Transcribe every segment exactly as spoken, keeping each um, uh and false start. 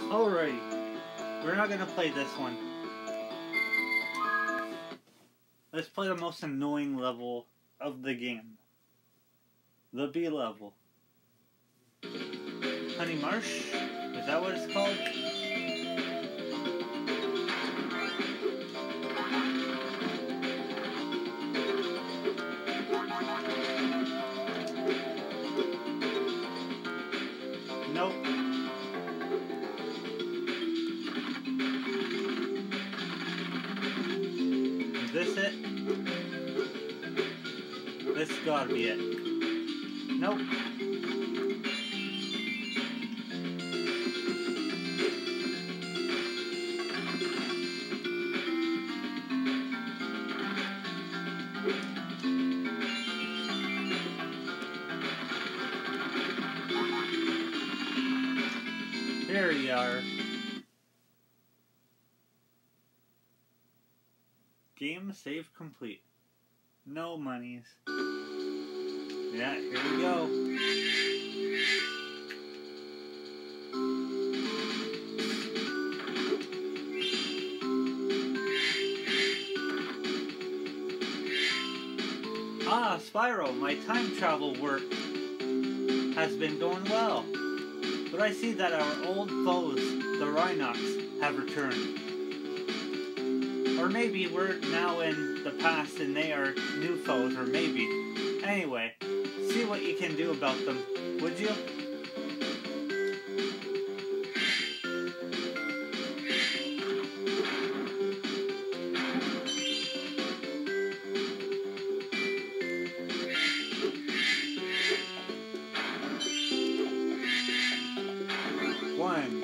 Alrighty, we're not gonna play this one. Let's play the most annoying level of the game. The B level. Honey Marsh? Is that what it's called? Nope. Is this it? This gotta be it. Nope. Here we are. Game save complete. No monies. Yeah, here we go. Ah, Spyro, my time travel work has been going well. But I see that our old foes, the Rhinox, have returned. Or maybe we're now in the past and they are new foes, or maybe. Anyway, see what you can do about them, would you? One.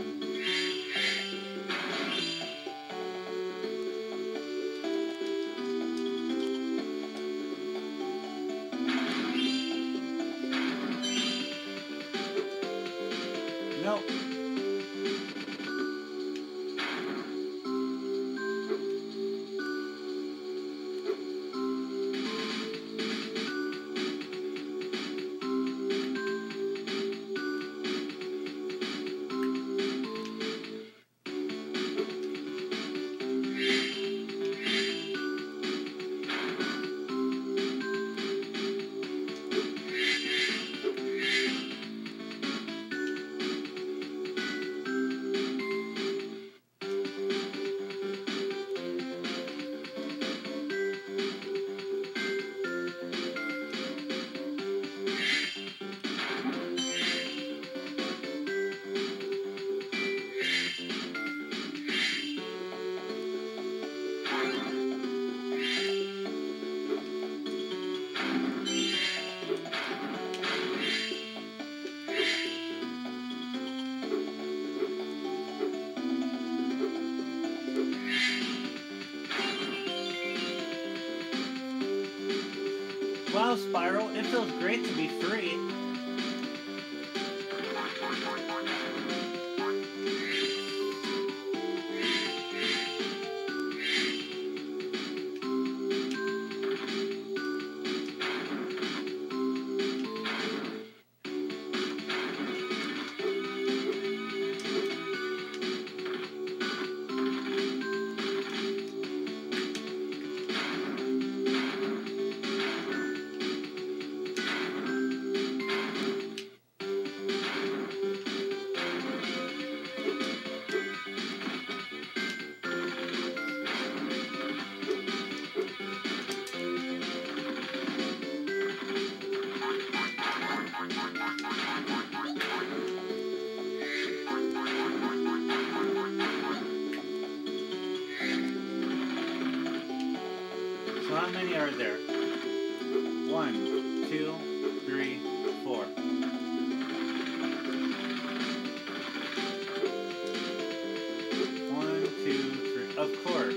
Nope. Wow, Spyro, it feels great to be free. So how many are there? One, two, three, four. One, two, three. Of course.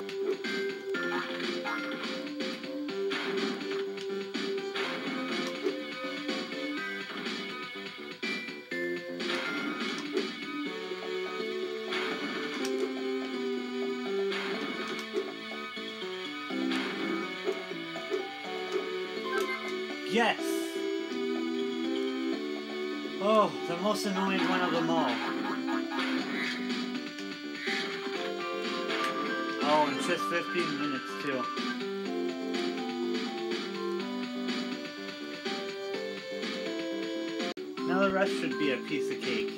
Yes! Oh, the most annoying one of them all. Oh, and just fifteen minutes too. Now the rest should be a piece of cake.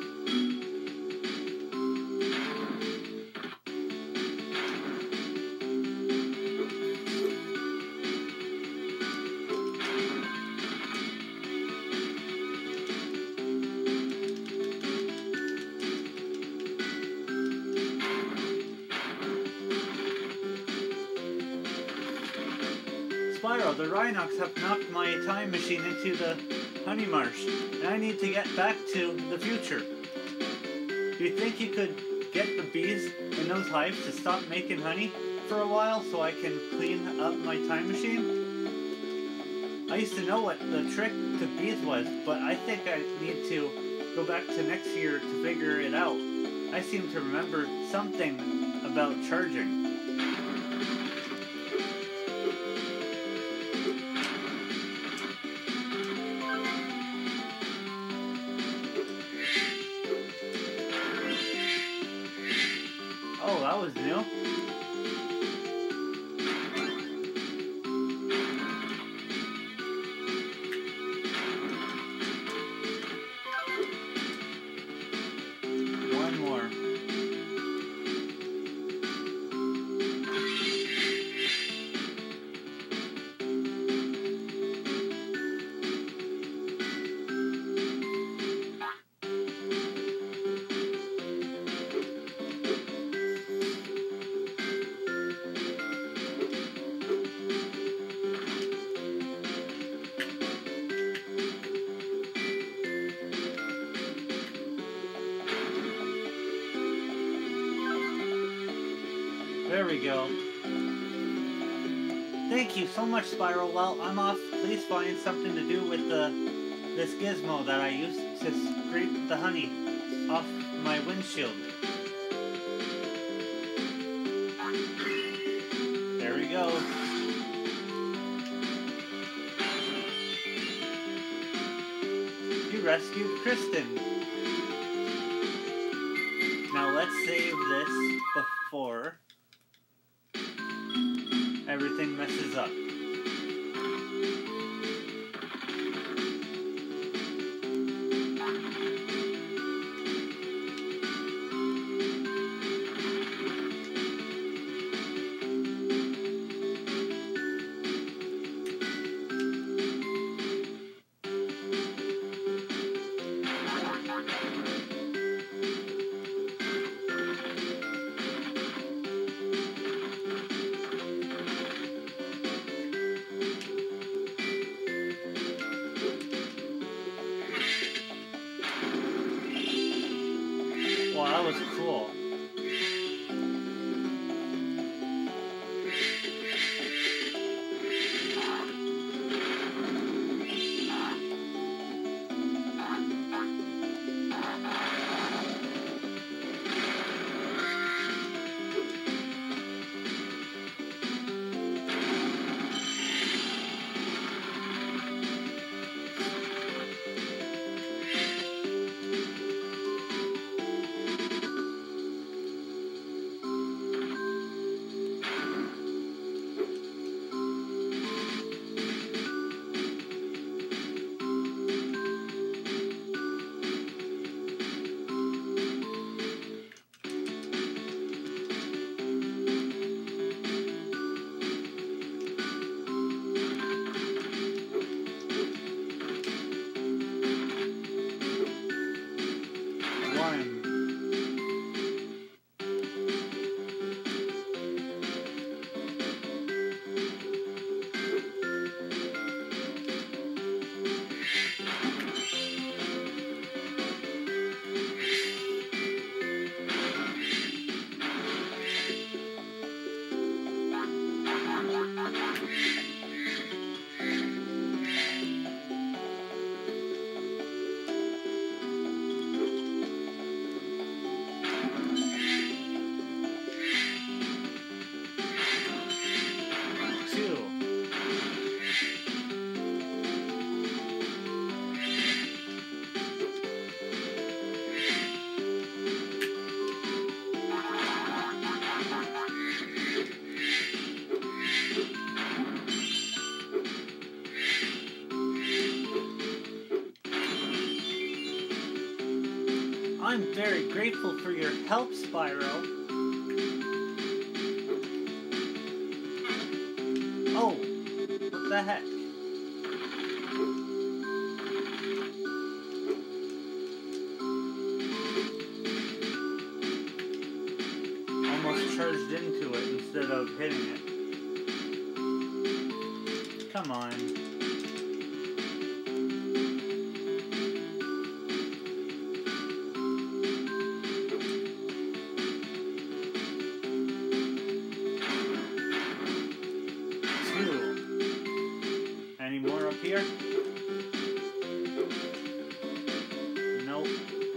Spyro, the Rhinox have knocked my time machine into the honey marsh, and I need to get back to the future. Do you think you could get the bees in those hives to stop making honey for a while so I can clean up my time machine? I used to know what the trick to bees was, but I think I need to go back to next year to figure it out. I seem to remember something about charging. Oh, that was new. One more. There we go. Thank you so much, Spyro. Well, I'm off. Please find something to do with the this gizmo that I used to scrape the honey off my windshield. There we go. You rescued Kristen. Now let's save this before everything messes up. I'm very grateful for your help, Spyro. Oh, what the heck? Almost charged into it instead of hitting it. Come on. Any more up here? Nope.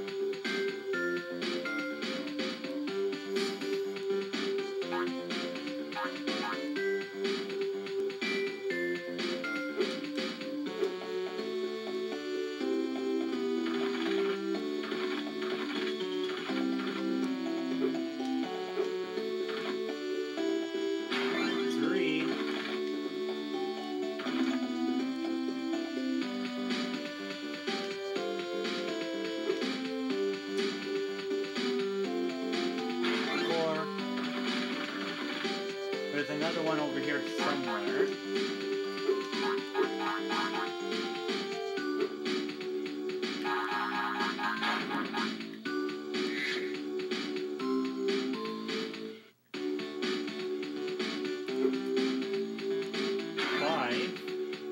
There's another one over here somewhere. Five.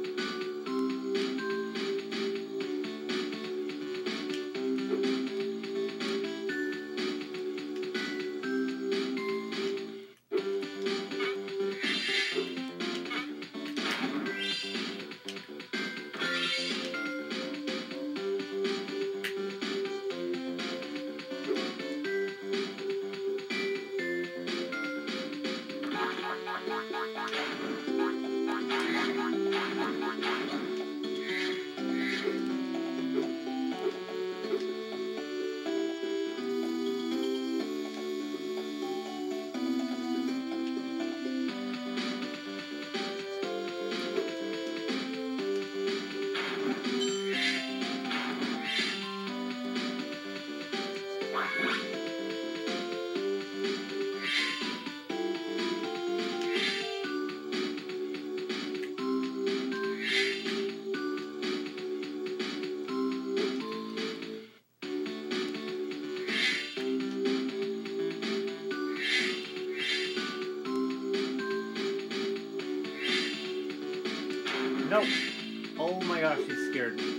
Nope. Oh my gosh, he scared me.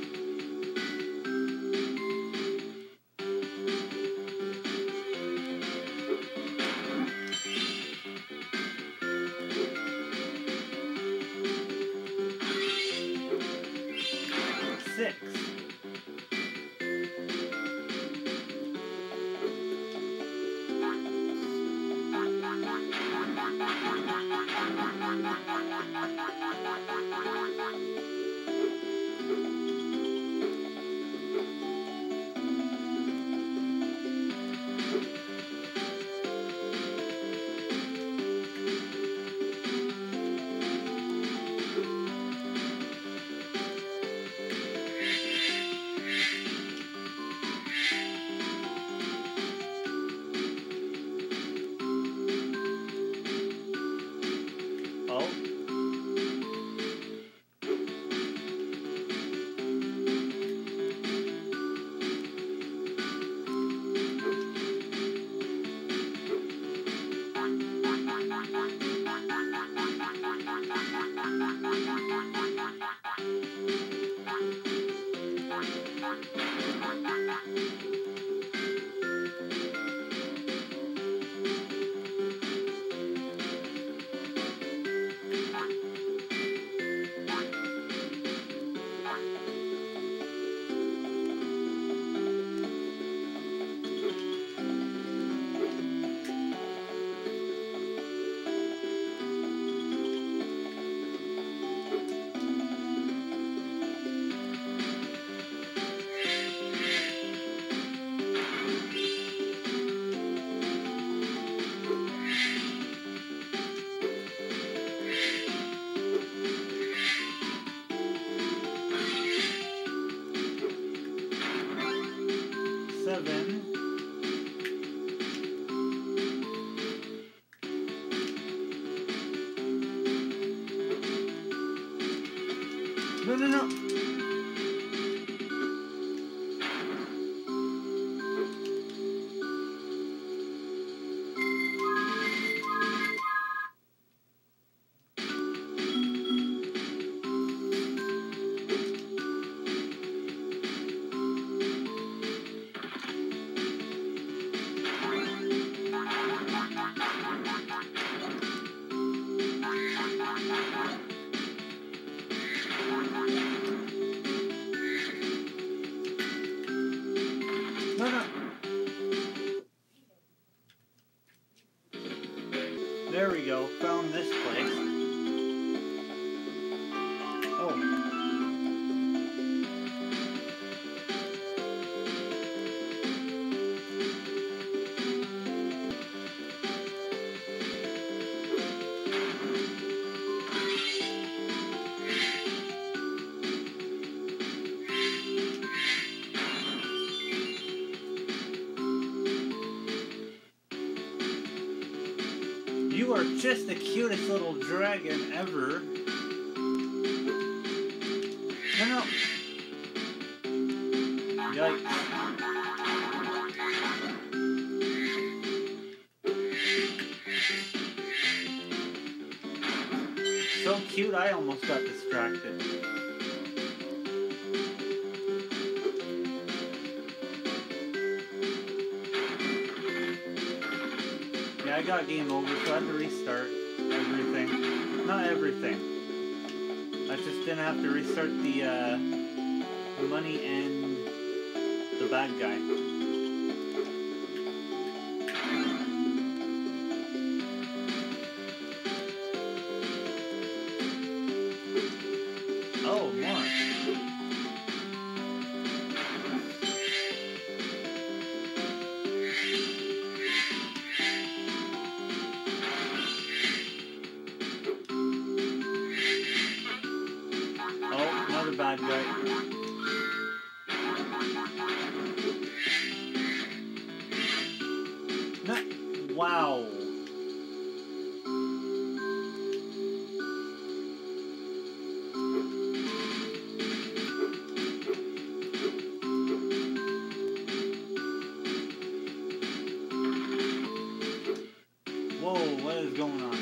Six. No, no, no. No, no. There we go. Found this place. Oh. You are just the cutest little dragon ever. No, no. Yikes. So cute, I almost got distracted. Yeah, I got game over, so I had to restart everything. Not everything. I just didn't have to restart the, uh, the money and the bad guy. Oh, more. Oh, another bad guy. No. Wow. Whoa, what is going on?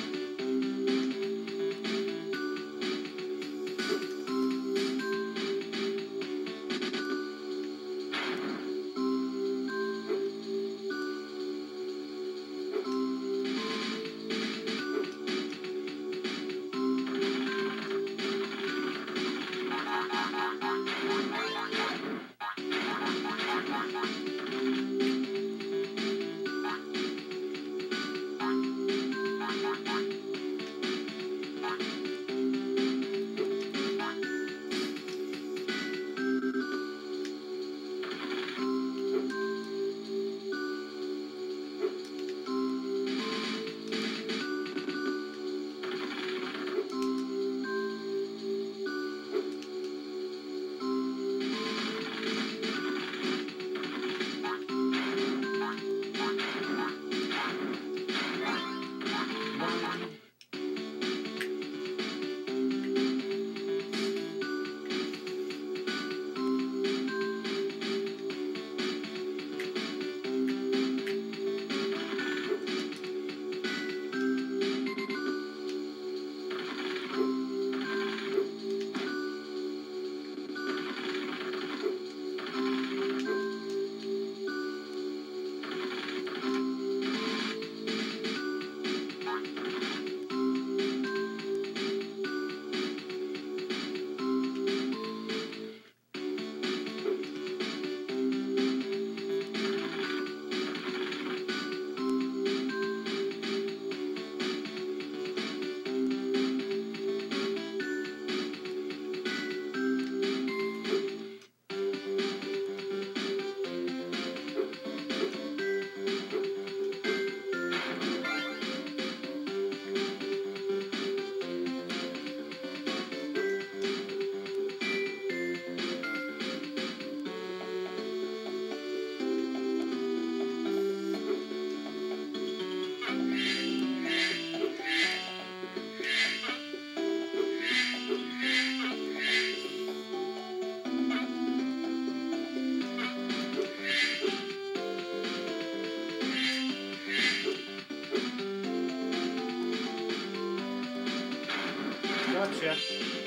Gotcha.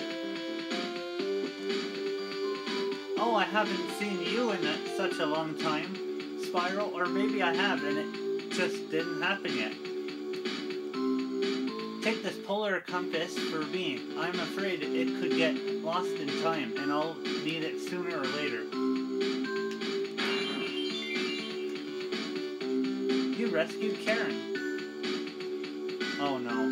Oh, I haven't seen you in a, such a long time, Spyro, or maybe I have and it just didn't happen yet. Take this polar compass for me. I'm afraid it could get lost in time and I'll need it sooner or later. You rescued Karen. Oh no.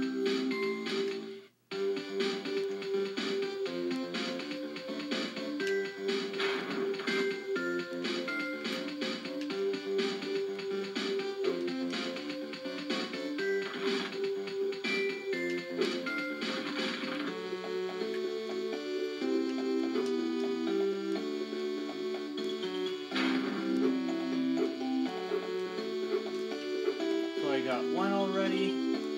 I got one already.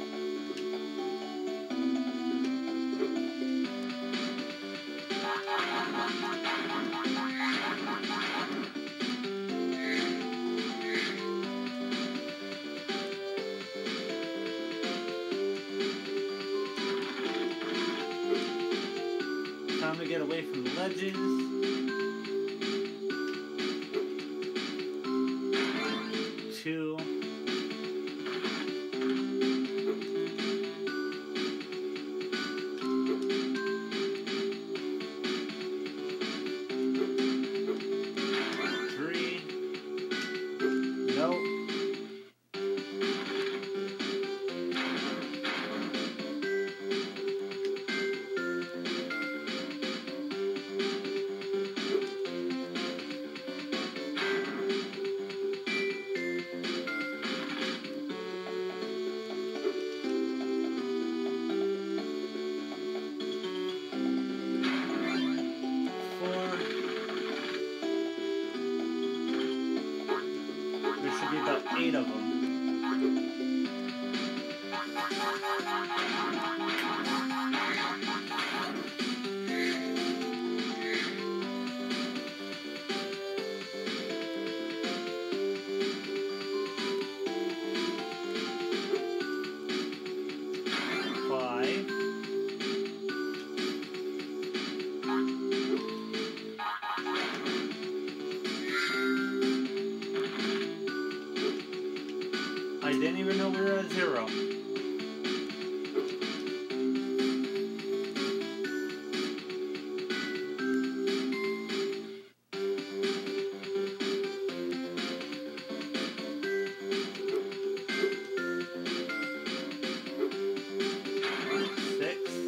Time to get away from the ledges. Two. Eight of them. Five. I didn't even know we were at zero. Six.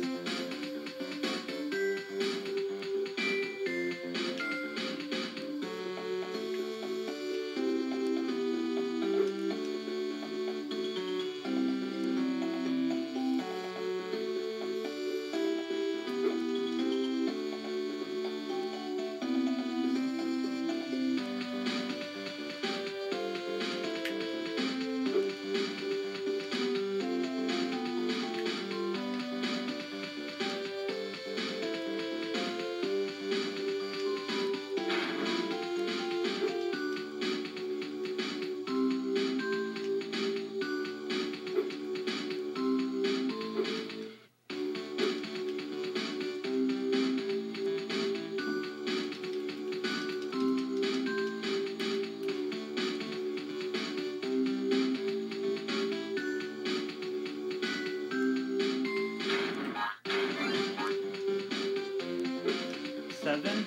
Seven.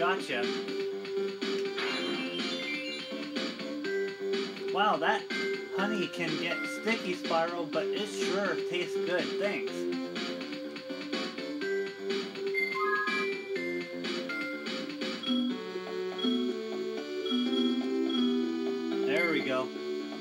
gotcha. Wow, that honey can get sticky, Spyro, but it sure tastes good. Thanks. There we go.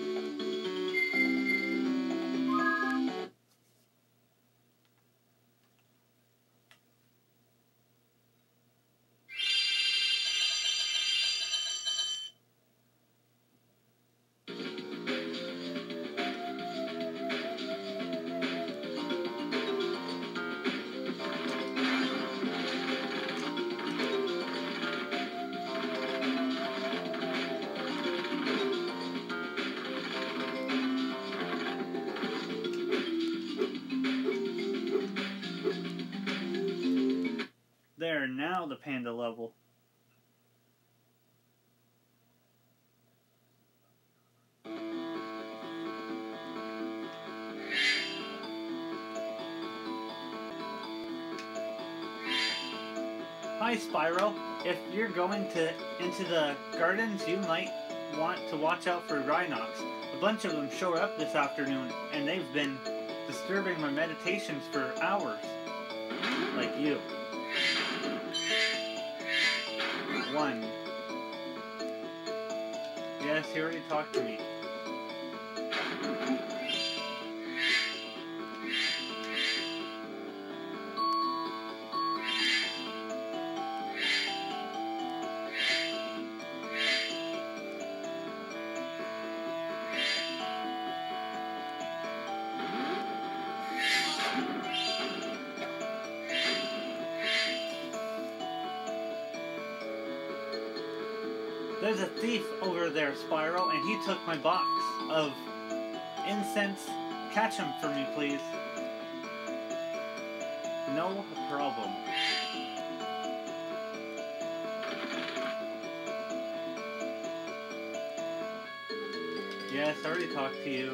There, now the panda level. Hi Spyro, if you're going to into the gardens, you might want to watch out for rhinox. A bunch of them showed up this afternoon, and they've been disturbing my meditations for hours. Like you. One. Yes, he already talked to me. There's a thief over there, Spyro, and he took my box of incense. Catch him for me, please. No problem. Yes, I already talked to you.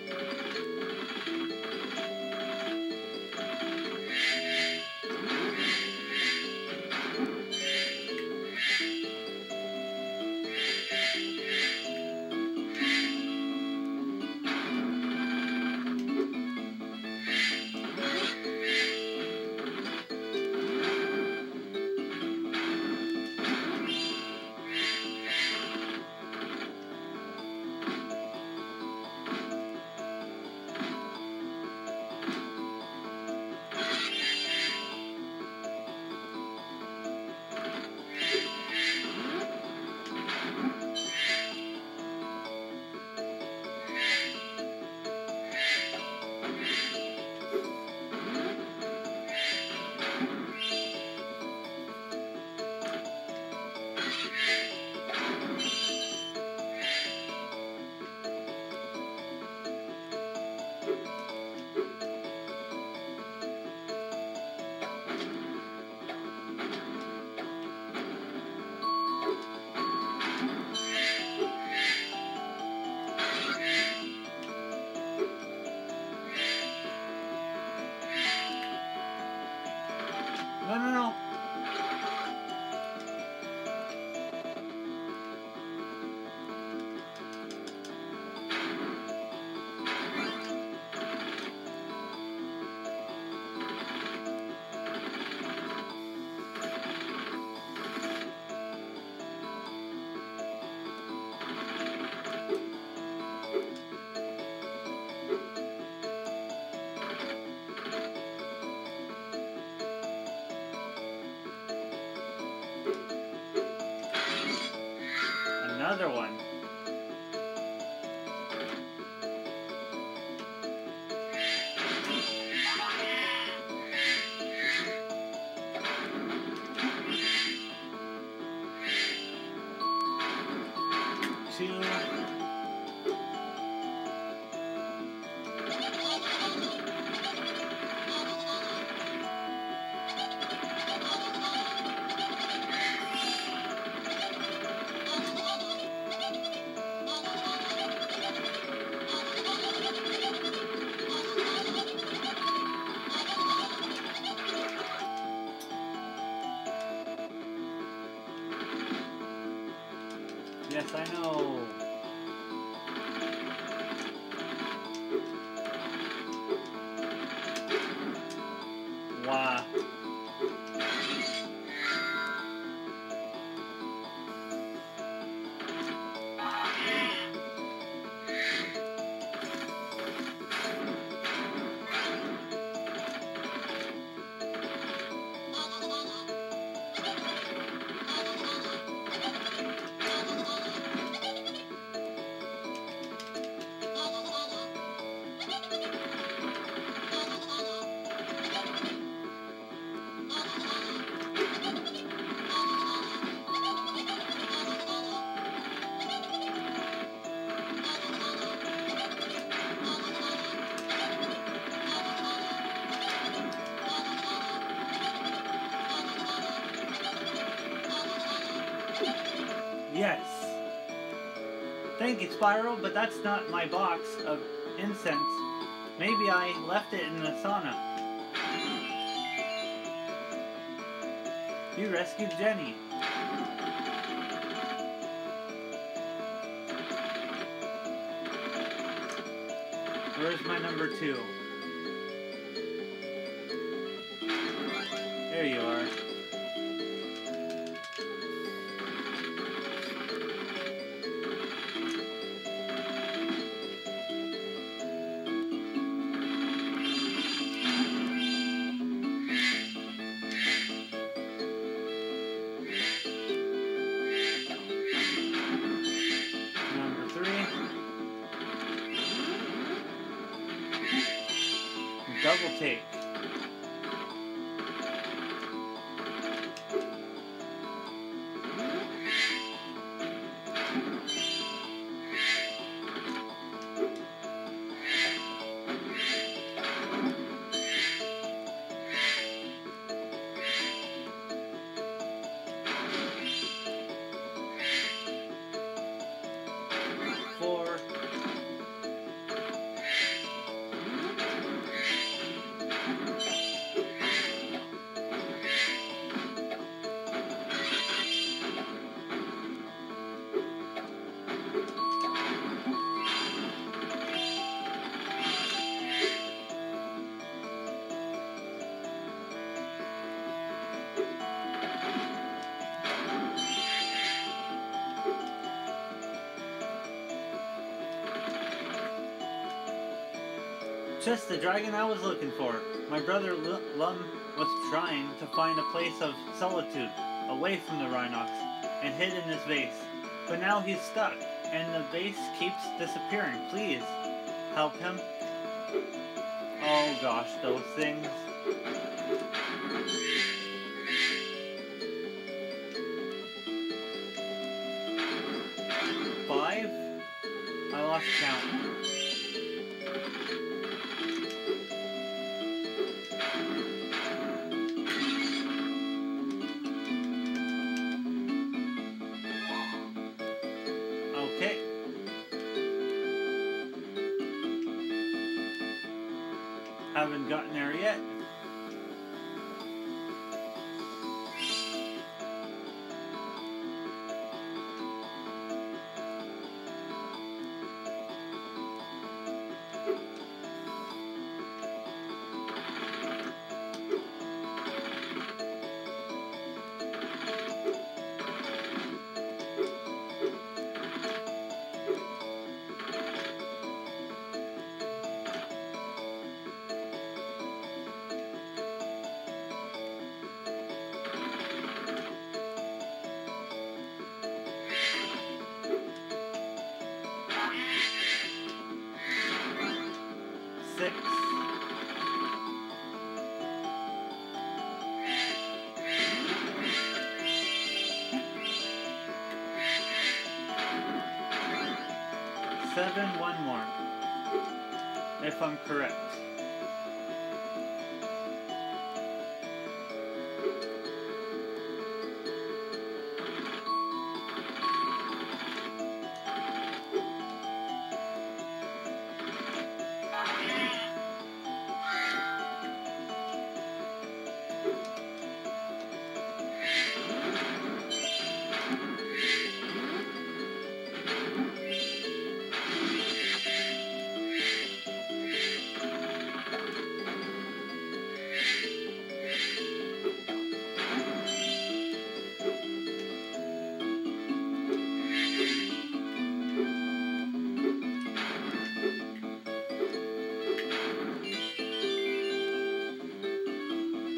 No, no, no. Another one. Two. I know. Wow. Yes. Thank you, Spyro, but that's not my box of incense. Maybe I left it in the sauna. You rescued Jenny. Where's my number two? There you are. Double take. Four. Just the dragon I was looking for. My brother Lum was trying to find a place of solitude, away from the Rhinox, and hid in this vase. But now he's stuck, and the vase keeps disappearing. Please, help him. Oh gosh, those things. Five? I lost count. Haven't gotten there yet. Six. Seven, one more. If I'm correct.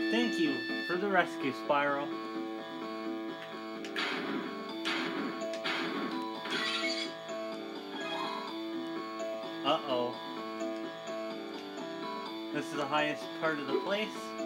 Thank you for the rescue, Spyro. Uh-oh. This is the highest part of the place.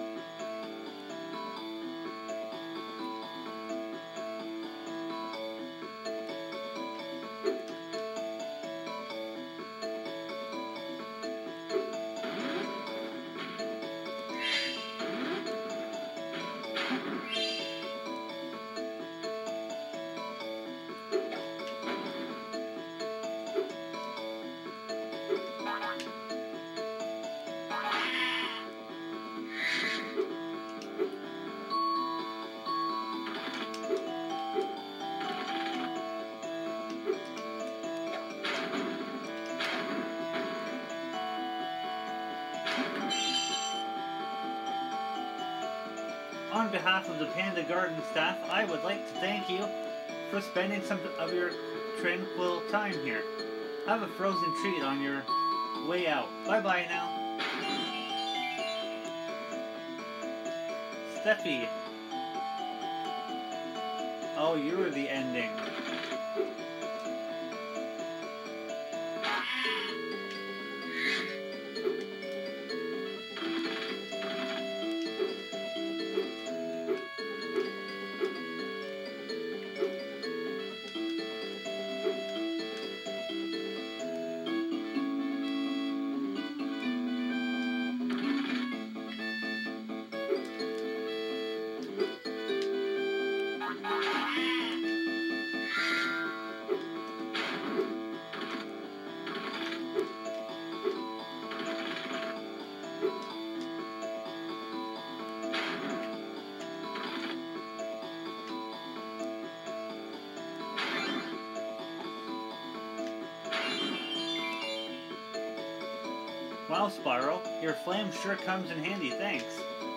On behalf of the Panda Garden staff, I would like to thank you for spending some of your tranquil time here. Have a frozen treat on your way out. Bye-bye now. Steffi. Oh, you were the ending. Wow, Spyro, your flame sure comes in handy, thanks.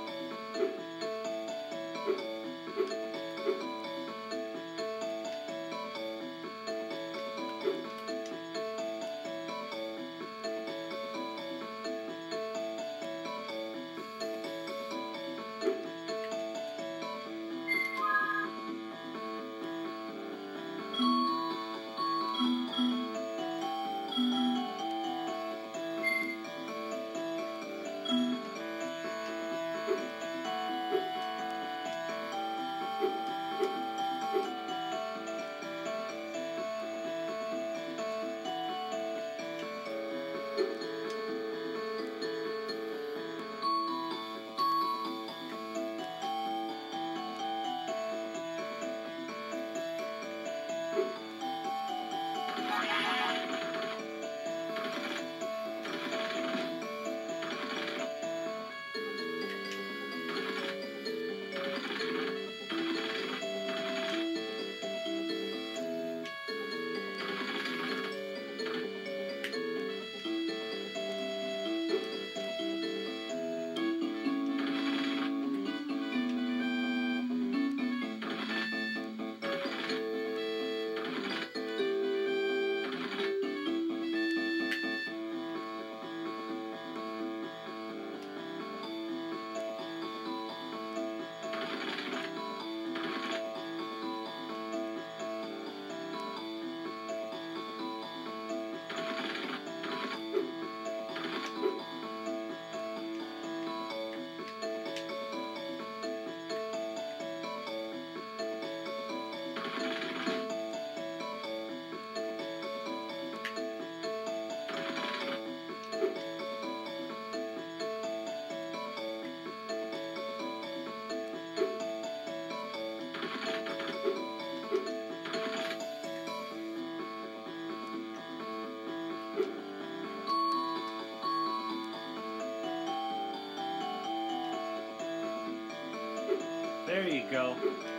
There you go.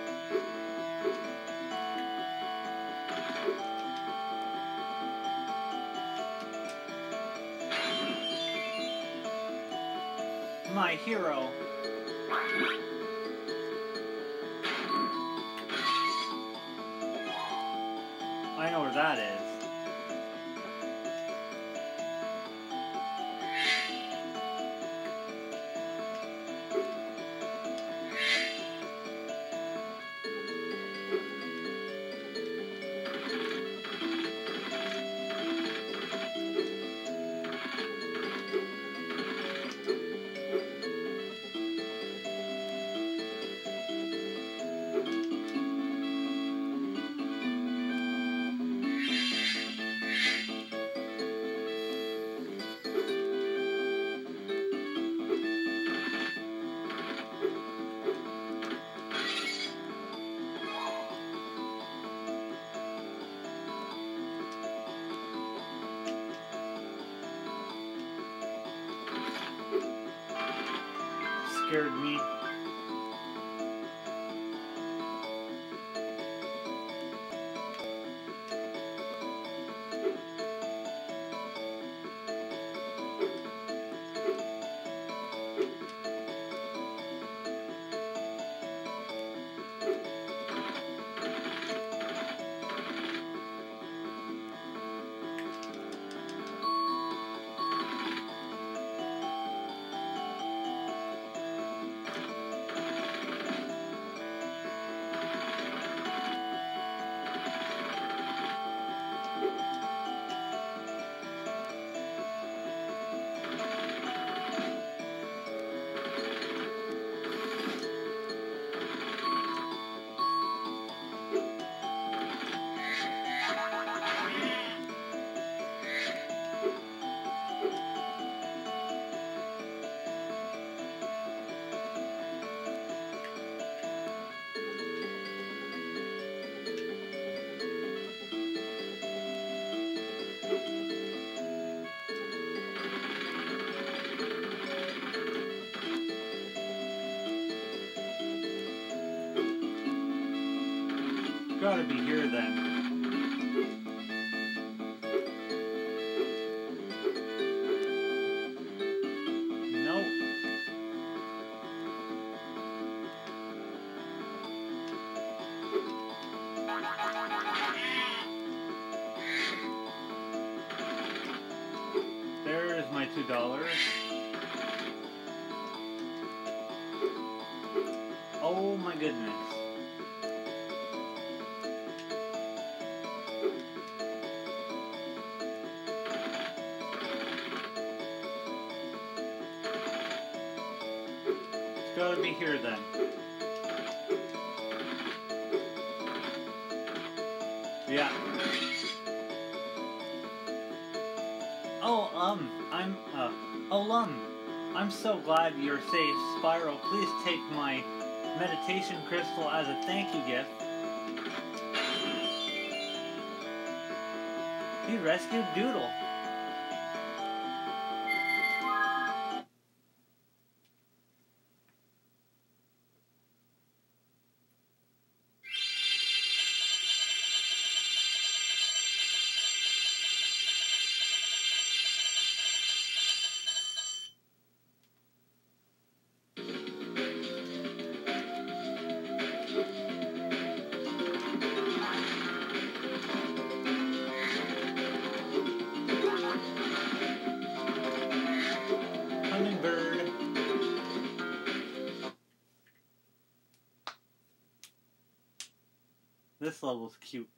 My hero. I know where that is. scared me. Gotta be here then. Nope. There's my two dollars. Oh my goodness. Gotta be here then. Yeah. Oh, um, I'm, uh, oh, um, I'm so glad you're safe. Spyro, please take my meditation crystal as a thank you gift. He rescued Doodle. Hummingbird. This level's cute.